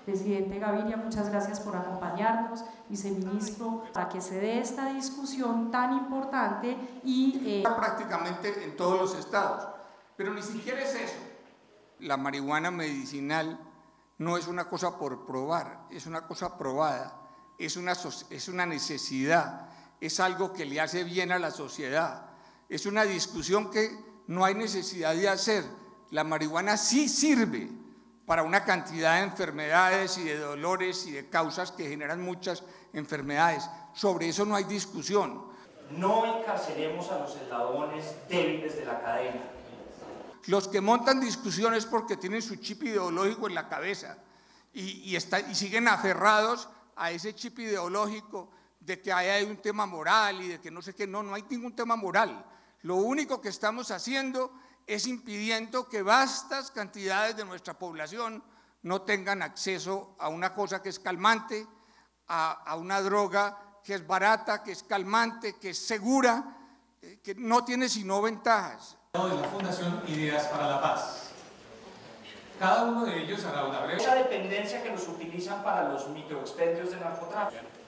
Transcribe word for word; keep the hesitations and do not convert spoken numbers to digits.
Presidente Gaviria, muchas gracias por acompañarnos, viceministro, para que se dé esta discusión tan importante y... Eh... prácticamente en todos los estados, pero ni siquiera es eso. La marihuana medicinal no es una cosa por probar, es una cosa probada, es una, es una necesidad, es algo que le hace bien a la sociedad, es una discusión que no hay necesidad de hacer. La marihuana sí sirve para una cantidad de enfermedades y de dolores y de causas que generan muchas enfermedades. Sobre eso no hay discusión. No encarcelemos a los eslabones débiles de la cadena. Los que montan discusiones porque tienen su chip ideológico en la cabeza y, y, está, y siguen aferrados a ese chip ideológico de que hay un tema moral y de que no sé qué. No, no hay ningún tema moral. Lo único que estamos haciendo es impidiendo que vastas cantidades de nuestra población no tengan acceso a una cosa que es calmante, a, a una droga que es barata, que es calmante, que es segura, eh, que no tiene sino ventajas. De la Fundación Ideas para la Paz. Cada uno de ellos hará una breve... Esa dependencia que los utilizan para los microexpendios de narcotráfico.